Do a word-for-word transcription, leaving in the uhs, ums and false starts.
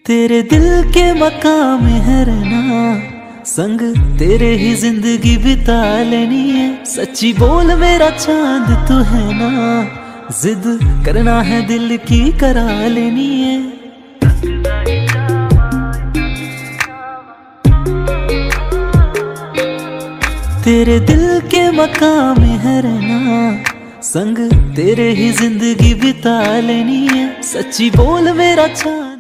तेरे दिल के मकाम में है रहना, संग तेरे ही जिंदगी बिता लेनी है। सच्ची बोल मेरा चांद तू है ना, जिद करना है दिल की करा लेनी है। तेरे दिल के मकाम में है रहना, संग तेरे ही जिंदगी बिता लेनी है। सच्ची बोल मेरा चांद